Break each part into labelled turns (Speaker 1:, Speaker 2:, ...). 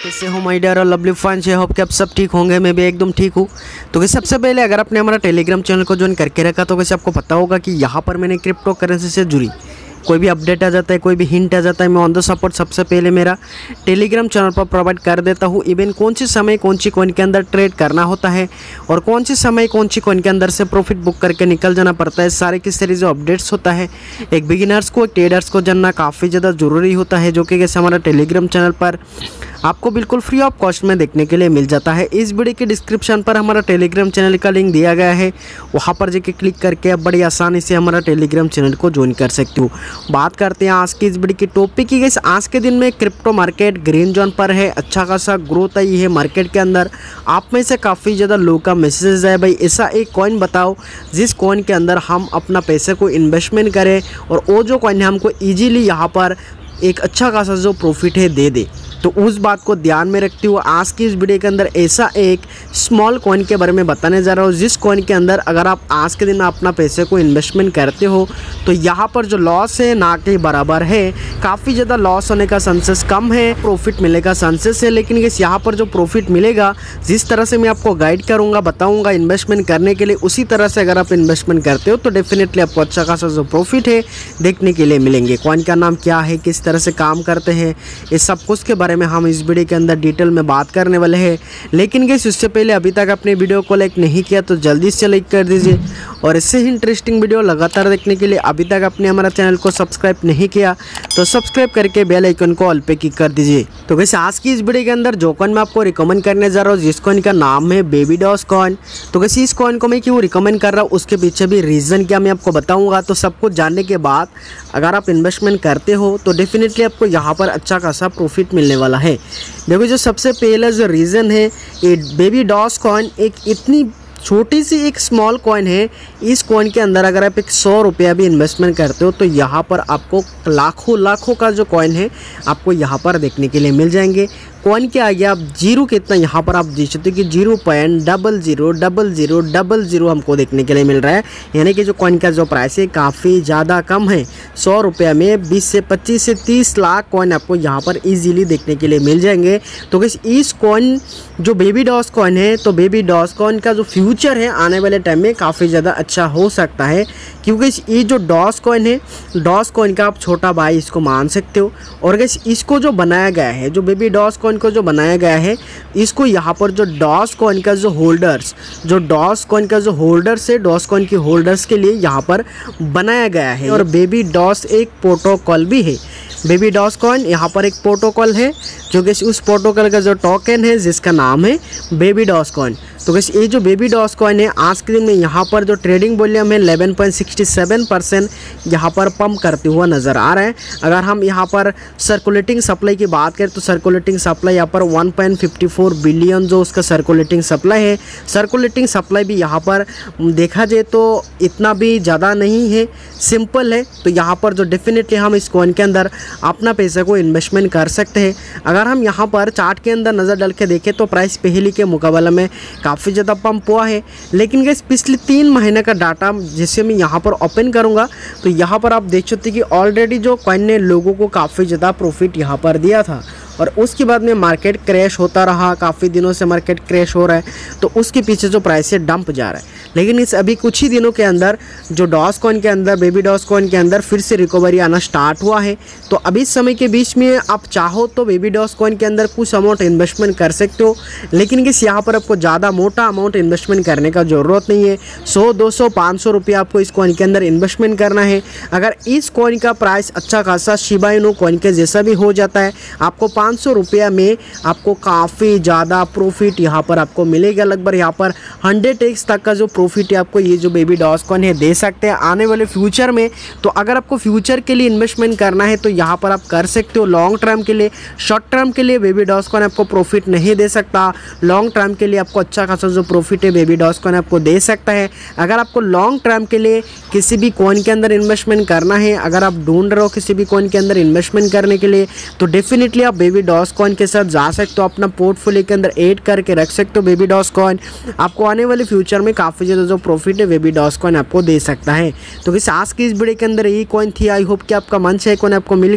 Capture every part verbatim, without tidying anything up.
Speaker 1: कैसे हो my dear और लवली फैंस, आई होप कि आप सब ठीक होंगे। मैं भी एकदम ठीक हूँ। तो कैसे सबसे पहले अगर आपने हमारा टेलीग्राम चैनल को ज्वाइन करके रखा तो कैसे आपको पता होगा कि यहाँ पर मैंने क्रिप्टो करेंसी से जुड़ी कोई भी अपडेट आ जाता है, कोई भी हिंट आ जाता है, मैं ऑन द सपोर्ट सबसे पहले मेरा टेलीग्राम चैनल पर प्रोवाइड कर देता हूँ। इवन कौन सी समय कौन सी कॉइन के अंदर ट्रेड करना होता है और कौन सी समय कौन सी कॉइन के अंदर से प्रॉफिट बुक करके निकल जाना पड़ता है, सारे की सारी जो अपडेट्स होता है एक बिगिनर्स को, एक ट्रेडर्स को जानना काफ़ी ज़्यादा ज़रूरी होता है, जो कि कैसे हमारा टेलीग्राम चैनल पर आपको बिल्कुल फ्री ऑफ कॉस्ट में देखने के लिए मिल जाता है। इस वीडियो के डिस्क्रिप्शन पर हमारा टेलीग्राम चैनल का लिंक दिया गया है, वहाँ पर जाके क्लिक करके आप बड़ी आसानी से हमारा टेलीग्राम चैनल को ज्वाइन कर सकते हो। बात करते हैं आज की इस वीडियो की टॉपिक की। गाइस आज के दिन में क्रिप्टो मार्केट ग्रीन जोन पर है, अच्छा खासा ग्रोथ आई है मार्केट के अंदर। आप में से काफ़ी ज़्यादा लोगों का मैसेज है, भाई ऐसा एक कॉइन बताओ जिस कॉइन के अंदर हम अपना पैसे को इन्वेस्टमेंट करें और वो जो कॉइन है हमको ईजीली यहाँ पर एक अच्छा खासा जो प्रॉफिट है दे दे। तो उस बात को ध्यान में रखते हुए आज की इस वीडियो के अंदर ऐसा एक स्मॉल कॉइन के बारे में बताने जा रहा हूँ, जिस कॉइन के अंदर अगर आप आज के दिन में अपना पैसे को इन्वेस्टमेंट करते हो तो यहाँ पर जो लॉस है ना के बराबर है। काफ़ी ज़्यादा लॉस होने का चांसेस कम है, प्रॉफिट मिलने का चांसेस है। लेकिन इस यहाँ पर जो प्रॉफिट मिलेगा, जिस तरह से मैं आपको गाइड करूँगा, बताऊँगा इन्वेस्टमेंट करने के लिए, उसी तरह से अगर आप इन्वेस्टमेंट करते हो तो डेफिनेटली आपको अच्छा खासा जो प्रॉफिट है देखने के लिए मिलेंगे। कॉइन का नाम क्या है, किस तरह से काम करते हैं, इस सब कुछ के बारे में हम इस वीडियो के अंदर डिटेल में बात करने वाले हैं। लेकिन गाइस उससे पहले अभी तक अपने वीडियो को लाइक नहीं किया तो जल्दी से लाइक कर दीजिए, और इससे ही इंटरेस्टिंग वीडियो लगातार देखने के लिए अभी तक आपने हमारा चैनल को सब्सक्राइब नहीं किया तो सब्सक्राइब करके बेल आइकन को ऑल पे क्लिक कर दीजिए। तो गाइस आज की इस वीडियो के अंदर जो कॉइन मैं आपको रिकमेंड करने जा रहा हूँ, जिस कॉइन का नाम है बेबी डॉस कॉइन। तो गाइस इस कॉइन को मैं क्यों रिकमेंड कर रहा हूँ, उसके पीछे भी रीज़न क्या मैं आपको बताऊँगा। तो सब कुछ जानने के बाद अगर आप इन्वेस्टमेंट करते हो तो डेफिनेटली आपको यहाँ पर अच्छा खासा प्रॉफिट मिलने वाला है। देखो जो सबसे पहला जो रीज़न है, ये बेबी डॉस कॉइन एक इतनी छोटी सी एक स्मॉल कॉइन है। इस कॉइन के अंदर अगर आप एक सौ रुपया भी इन्वेस्टमेंट करते हो तो यहाँ पर आपको लाखों लाखों का जो कॉइन है आपको यहाँ पर देखने के लिए मिल जाएंगे। कॉइन के आगे आप जीरो कितना यहाँ पर आप देख सकते हो कि zero point double zero double zero double zero हमको देखने के लिए मिल रहा है। यानी कि जो कॉइन का जो प्राइस है काफ़ी ज़्यादा कम है। सौ रुपया में बीस से पच्चीस से तीस लाख कॉइन आपको यहाँ पर इजीली देखने के लिए मिल जाएंगे। तो किस इस कॉइन जो बेबी डॉस कॉइन है, तो बेबी डॉस कॉइन का जो फ्यूचर है आने वाले टाइम में काफ़ी ज़्यादा अच्छा हो सकता है, क्योंकि ये जो डॉस कॉइन है, डॉस कॉइन का आप छोटा भाई इसको मान सकते हो। और गाइस इसको जो बनाया गया है, जो बेबी डॉस कॉइन को जो बनाया गया है, इसको यहाँ पर जो डॉस कॉइन का जो होल्डर्स जो डॉस कॉइन का जो होल्डर्स है, डॉस कॉइन के होल्डर्स के लिए यहाँ पर बनाया गया है। और बेबी डॉस एक प्रोटोकॉल भी है। बेबी डॉस कॉइन यहाँ पर एक प्रोटोकॉल है, जो कि उस प्रोटोकॉल का जो टोकन है जिसका नाम है बेबी डॉस कॉइन। तो गाइस ये जो बेबी डॉस कॉइन है आज के दिन में यहाँ पर जो ट्रेडिंग वॉल्यूम है eleven point six seven percent यहाँ पर पंप करते हुआ नज़र आ रहा है। अगर हम यहाँ पर सर्कुलेटिंग सप्लाई की बात करें तो सर्कुलेटिंग सप्लाई यहाँ पर one point fifty four billion जो उसका सर्कुलेटिंग सप्लाई है। सर्कुलेटिंग सप्लाई भी यहाँ पर देखा जाए तो इतना भी ज़्यादा नहीं है, सिंपल है। तो यहाँ पर जो डेफिनेटली हम इस कॉइन के अंदर अपना पैसे को इन्वेस्टमेंट कर सकते हैं। अगर हम यहाँ पर चार्ट के अंदर नज़र डाल के देखें तो प्राइस पहले के मुकाबले में काफ़ी ज़्यादा पंप हुआ है। लेकिन गाइस पिछले तीन महीने का डाटा जिसे मैं यहाँ पर ओपन करूँगा तो यहाँ पर आप देख सकते हैं कि ऑलरेडी जो कॉइन ने लोगों को काफ़ी ज़्यादा प्रॉफिट यहाँ पर दिया था, और उसके बाद में मार्केट क्रैश होता रहा। काफ़ी दिनों से मार्केट क्रैश हो रहा है, तो उसके पीछे जो प्राइस है डंप जा रहा है। लेकिन इस अभी कुछ ही दिनों के अंदर जो डॉस कॉइन के अंदर, बेबी डॉस कॉइन के अंदर फिर से रिकवरी आना स्टार्ट हुआ है। तो अभी इस समय के बीच में आप चाहो तो बेबी डॉस कॉइन के अंदर कुछ अमाउंट इन्वेस्टमेंट कर सकते हो, लेकिन किस यहाँ पर आपको ज़्यादा मोटा अमाउंट इन्वेस्टमेंट करने का ज़रूरत नहीं है। सौ दो सौ पाँच सौ रुपये आपको इस कॉइन के अंदर इन्वेस्टमेंट करना है। अगर इस कॉइन का प्राइस अच्छा खासा शिबा इनू कॉइन के जैसा भी हो जाता है, आपको पाँच सौ रुपया में आपको काफ़ी ज़्यादा प्रॉफिट यहाँ पर आपको मिलेगा। लगभग यहाँ पर हंड्रेड एक्स तक का जो प्रॉफिट है आपको ये जो बेबी डॉस कॉइन है दे सकते हैं आने वाले फ्यूचर में। तो अगर आपको फ्यूचर के लिए इन्वेस्टमेंट करना है तो यहाँ पर आप कर सकते हो। लॉन्ग टर्म के लिए, शॉर्ट टर्म के लिए बेबी डॉस कॉइन आपको प्रॉफिट नहीं दे सकता। लॉन्ग टर्म के लिए आपको अच्छा खासा जो प्रॉफिट है बेबी डॉस कॉइन आपको दे सकता है। अगर आपको लॉन्ग टर्म के लिए किसी भी कॉइन के अंदर इन्वेस्टमेंट करना है, अगर आप ढूंढ रहे हो किसी भी कॉइन के अंदर इन्वेस्टमेंट करने के लिए, तो डेफिनेटली आप बेबी डॉस कॉइन के साथ जा सकते हो, अपना पोर्टफोलियो के अंदर ऐड करके रख सकते हो। बेबी डॉस कॉइन आपको आने वाले फ्यूचर में काफ़ी ज़्यादा जो प्रॉफिट है बेबी डॉस कॉइन आपको दे सकता है। तो किस आज की इस वीडियो के अंदर यही कॉइन थी। आई होप कि आपका मन से कॉइन आपको मिल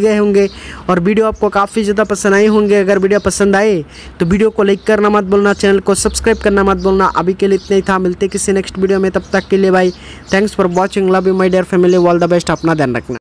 Speaker 1: गए होंगे और वीडियो आपको काफ़ी ज़्यादा पसंद आए होंगे। अगर वीडियो पसंद आए तो वीडियो को लाइक करना मत भूलना, चैनल को सब्सक्राइब करना मत भूलना। अभी के लिए इतना ही था, मिलते किसी नेक्स्ट वीडियो में, तब तक के लिए भाई thanks for watching, love you my dear family, all the best, अपना ध्यान रखना।